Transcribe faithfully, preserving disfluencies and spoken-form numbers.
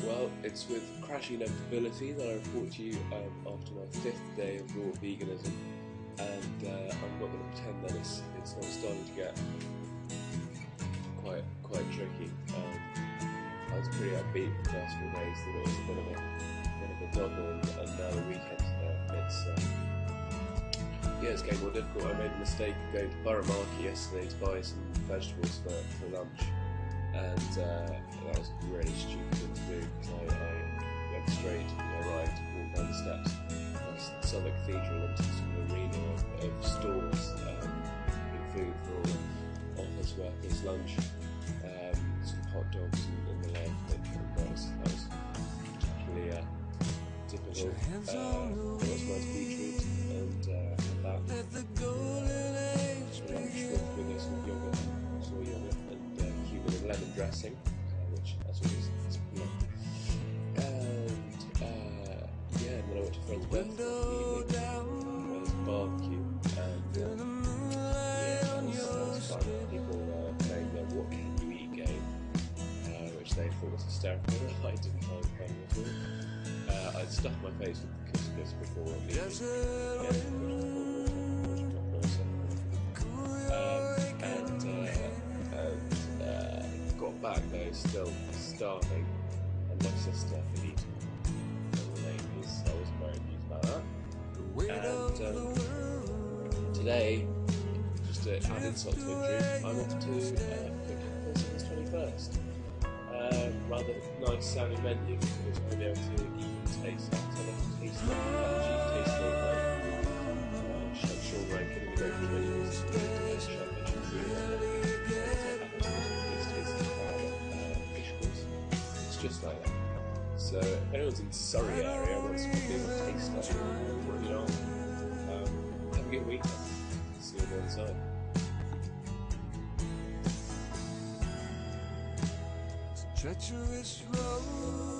Well, it's with crashing inevitability that I report to you um, after my fifth day of raw veganism, and uh, I'm not going to pretend that it's it's not starting to get quite quite tricky. Um, I was pretty upbeat the first few days that it was a bit of a bit of a doggle, and, and now the weekend's there. It's uh, yeah, it's getting more difficult. I made a mistake of going to Borough Market yesterday to buy some vegetables for for lunch. And uh, that was a really stupid thing to do, because I, I went straight, I arrived, walked down the steps of Southwark Cathedral into some arena of, of stores, um, in food for all office workers, lunch, um, some hot dogs and, and the like. And that was, that was particularly uh, difficult. Uh, there was nice beetroot and uh, that for lunch with, with some yoghurt, soy yoghurt, and uh, cumin and lemon dressing, uh, which that's always it's lovely. And uh, yeah, and then I went to a friend's birthday for the evening, where there's a barbecue, and um, yeah, that was, that was fun. People uh, playing their "What Can You Eat" game, uh, which they thought was hysterical. I didn't find it funny at all. Uh, I'd stuffed my face with couscous before leaving. Yeah, back though, still starving, and my sister had eaten the ladies, so I was very amused about that. And um, today, just to add insult to injury, I'm off to uh, cook for someone's twenty-first. Um, rather nice sounding menu, which I'll be able to eat and taste that. So I'll have to taste that, actually taste all of that. I'm sure ranking in the great communities is really to taste championship food. Just like that. So if anyone's in Surrey area wants to come in and taste that, you know, um, have a good weekend. See you on the other side. Treacherous road.